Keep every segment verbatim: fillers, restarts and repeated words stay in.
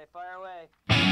Okay, fire away.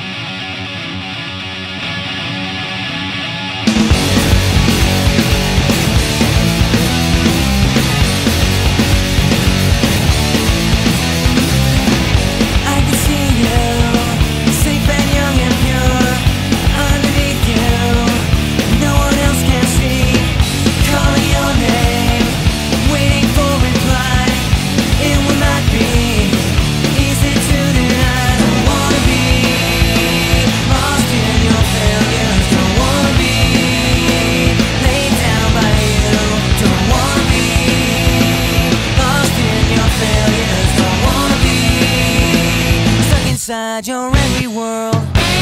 Inside your angry world,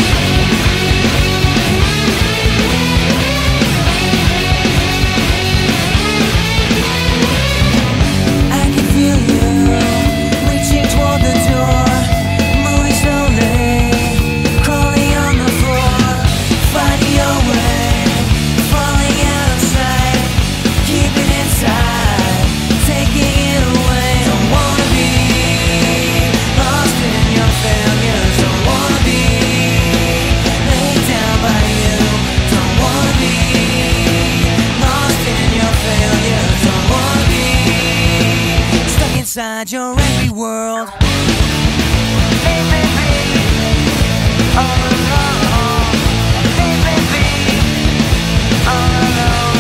I can feel you reaching toward the door, moving slowly, crawling on the floor, finding your way, falling out of sight, keep it inside, taking it away. Don't wanna be lost in your failures, don't wanna be laid down by you, don't wanna be lost in your failures, don't wanna be stuck inside your angry world. Leave me be, all alone. Leave me be, all alone.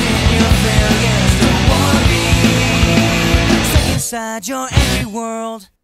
Inside your angry world.